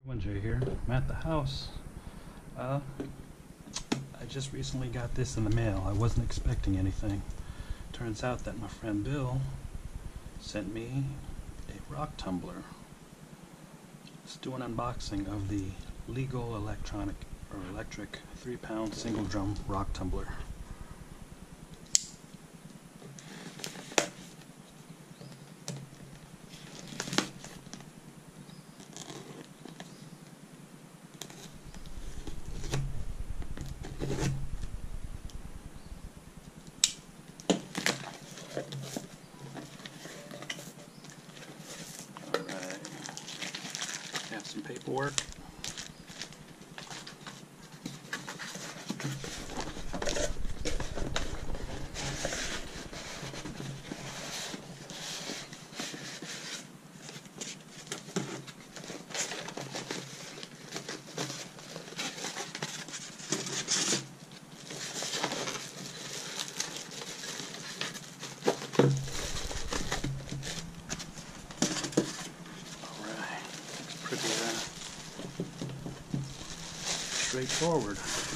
Jay here. I'm at the house. I just recently got this in the mail. I wasn't expecting anything. Turns out that my friend Bill sent me a rock tumbler. Let's do an unboxing of the Legal electric 3-pound single drum rock tumbler. Alright, have some paperwork. Pretty straightforward.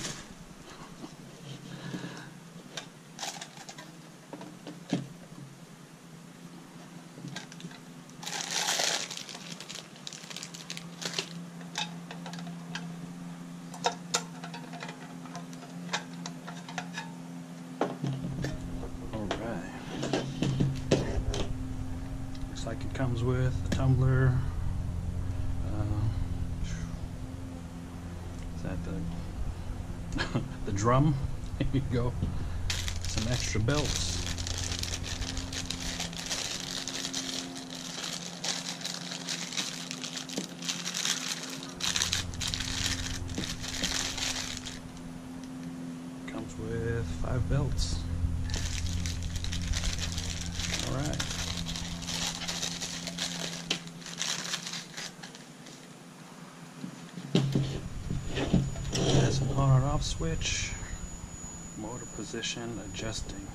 Alright. Looks like it comes with a tumbler. Is that the drum? There you go. Some extra belts. Comes with 5 belts. All right. On and off switch, motor position adjusting.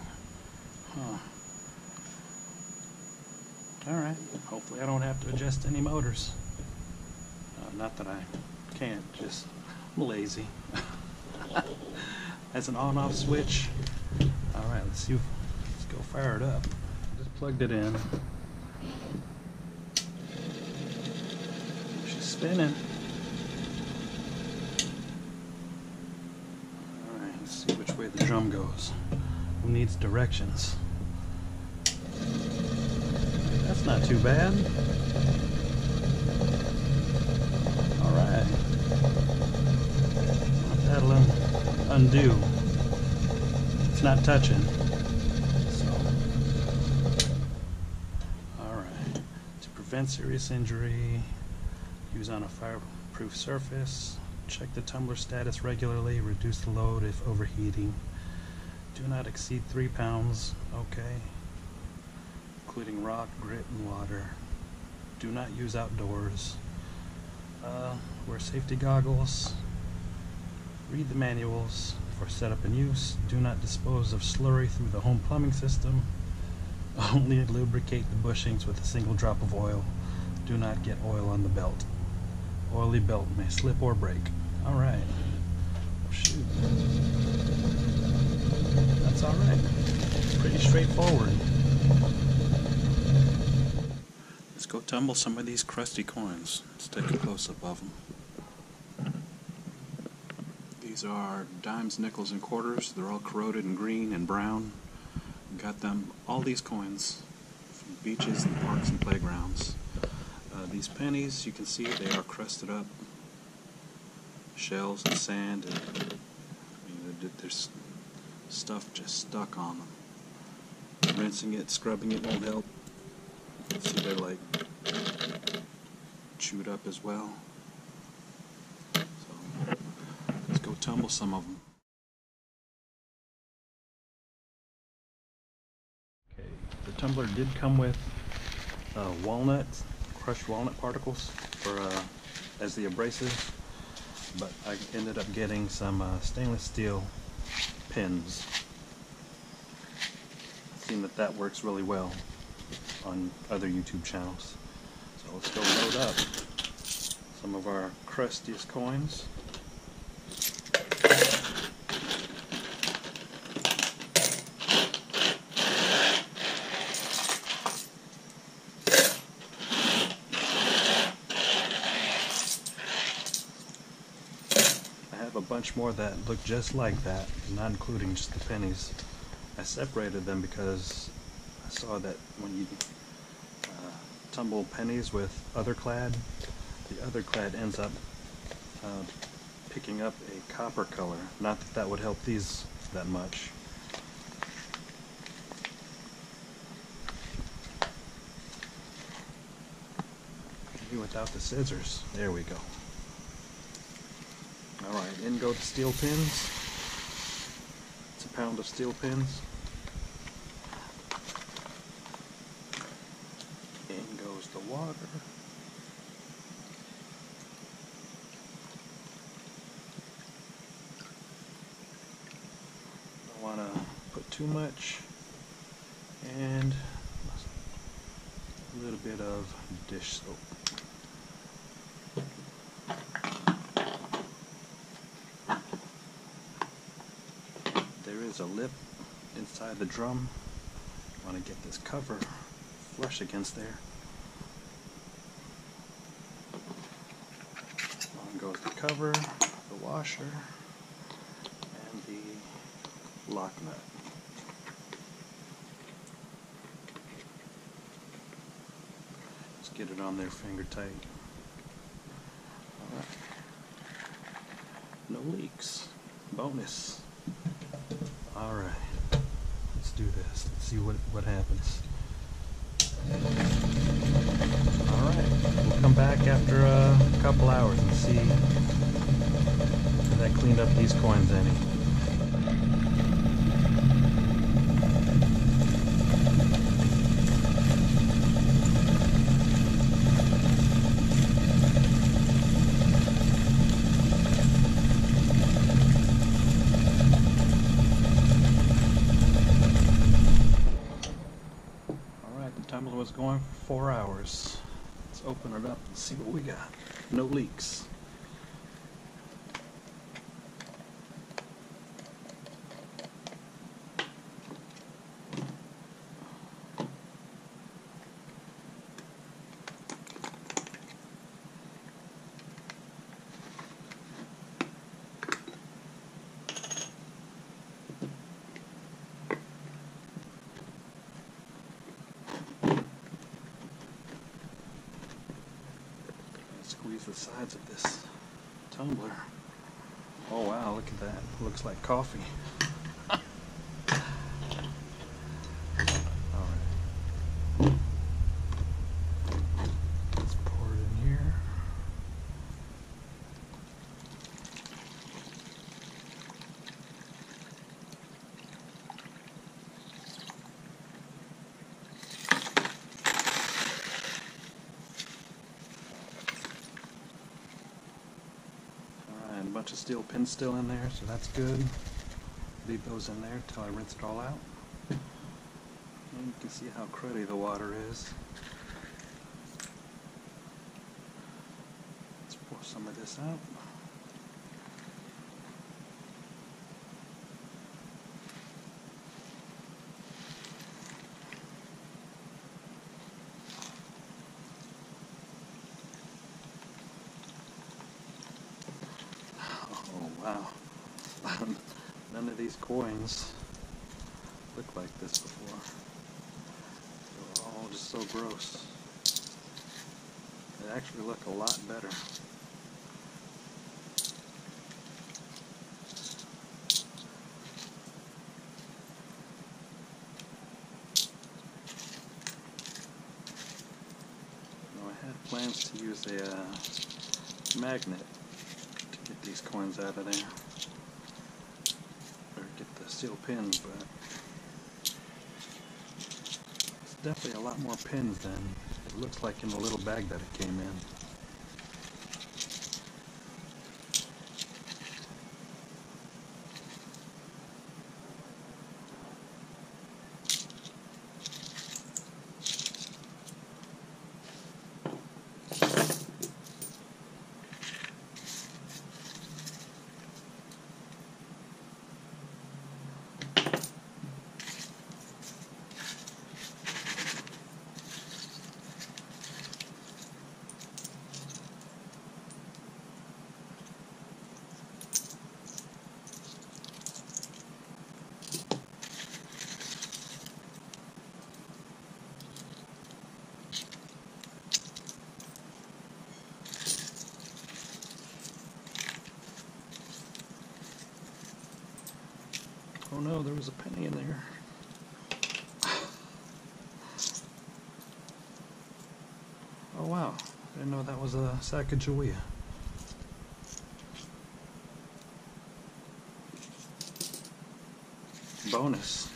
Alright, hopefully I don't have to adjust any motors. Not that I can't, just I'm lazy. That's an on-off switch. Alright, let's go fire it up. Just plugged it in. She's spinning. See which way the drum goes. Who needs directions? That's not too bad. Alright. That'll undo. It's not touching. So. Alright. To prevent serious injury, use on a fireproof surface. Check the tumbler status regularly. Reduce the load if overheating. Do not exceed 3 pounds. Okay. Including rock, grit, and water. Do not use outdoors. Wear safety goggles. Read the manuals for setup and use. Do not dispose of slurry through the home plumbing system. Only lubricate the bushings with a single drop of oil. Do not get oil on the belt. Oily belt may slip or break. Alright. Oh, shoot. That's alright. Pretty straightforward. Let's go tumble some of these crusty coins. Let's take a close-up of them. These are dimes, nickels, and quarters. They're all corroded and green and brown. Got them, all these coins, from beaches and parks and playgrounds. These pennies, you can see they are crusted up. Shells and sand, and there's stuff just stuck on them. Rinsing it, scrubbing it won't help. See, they're like chewed up as well. So let's go tumble some of them. Okay, the tumbler did come with walnuts. Crushed walnut particles for as the abrasives, but I ended up getting some stainless steel pins. I've seen that works really well on other YouTube channels. So let's go load up Some of our crustiest coins. I have a bunch more that look just like that, not including just the pennies. I separated them because I saw that when you tumble pennies with other clad, the other clad ends up picking up a copper color. Not that that would help these that much. Maybe without the scissors. There we go. Alright, in go the steel pins. It's a pound of steel pins. In goes the water. Don't want to put too much. And a little bit of dish soap. There is a lip inside the drum. I want to get this cover flush against there. On goes the cover, the washer, and the lock nut. Let's get it on there finger tight. Alright. No leaks. Bonus. Alright. Let's do this. Let's see what happens. Alright. We'll come back after a couple hours and see if that cleaned up these coins any. Tumbler was going for 4 hours. Let's open it up and see what we got. No leaks. Squeeze the sides of this tumbler. Oh wow, look at that. Looks like coffee. Alright. Let's pour it in here. A bunch of steel pins still in there, so that's good. Leave those in there until I rinse it all out. And you can see how cruddy the water is. Let's pour some of this out. Wow, none of these coins look like this before. They were all just so gross. They actually look a lot better. Now I had plans to use a magnet get these coins out of there, or get the steel pins, but it's definitely a lot more pins than it looks like in the little bag that it came in. Oh no, there was a penny in there. Oh wow, I didn't know that was a Sacagawea. Bonus.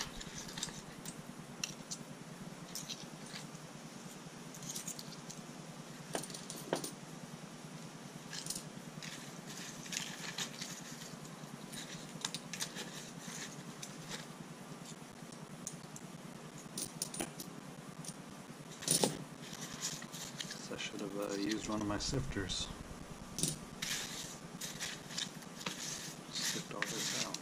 I should have used one of my sifters. Sift all this out.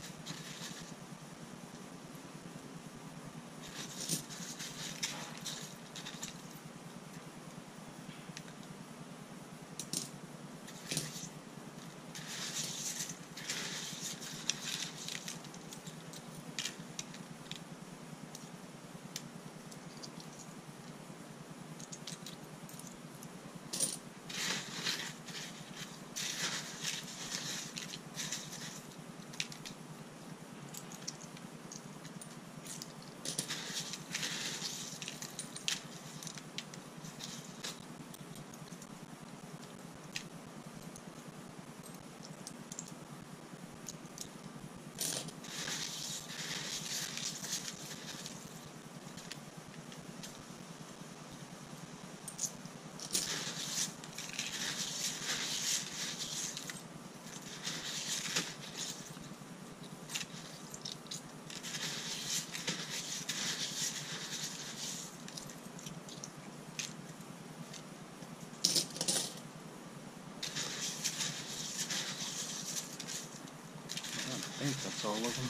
I think that's all of them.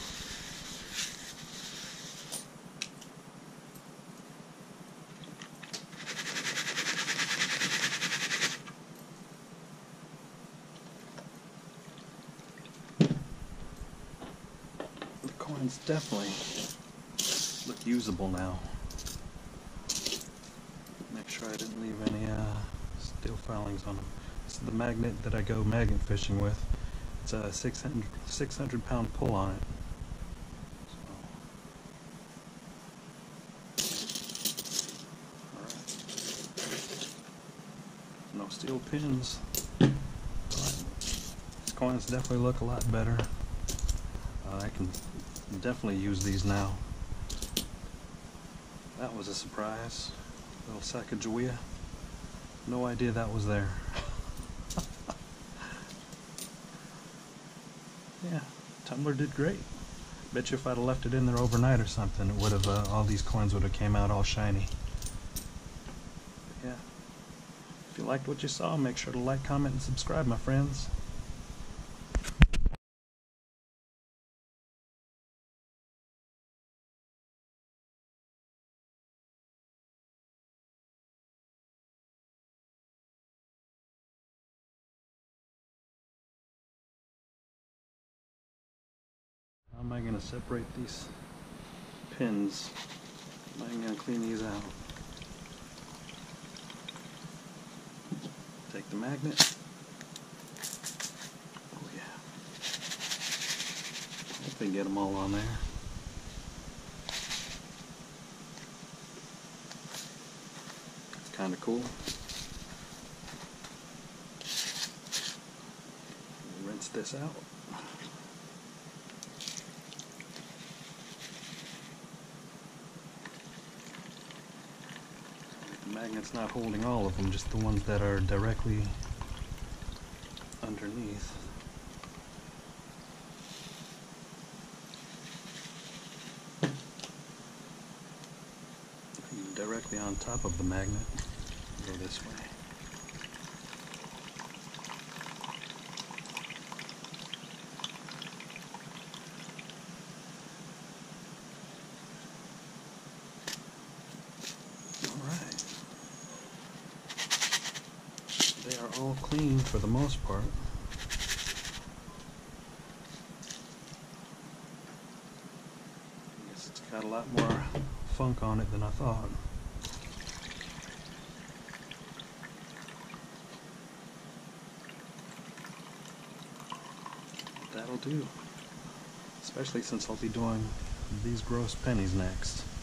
The coins definitely look usable now. Make sure I didn't leave any steel filings on them. This is the magnet that I go magnet fishing with. It's a 600 pound pull on it. Alright. No steel pins. But these coins definitely look a lot better. I can definitely use these now. That was a surprise. Little Sacagawea. No idea that was there. Yeah, Tumbler did great. Bet you if I'd have left it in there overnight or something, it would have all these coins would have came out all shiny. But yeah, if you liked what you saw, make sure to like, comment, and subscribe, my friends. How am I going to separate these pins? How am I going to clean these out? Take the magnet. Oh yeah. Hope they get them all on there. It's kind of cool. Rinse this out. The magnet's not holding all of them, just the ones that are directly underneath. Directly on top of the magnet. Go this way. They are all clean for the most part. I guess it's got a lot more funk on it than I thought. That'll do. especially since I'll be doing these gross pennies next.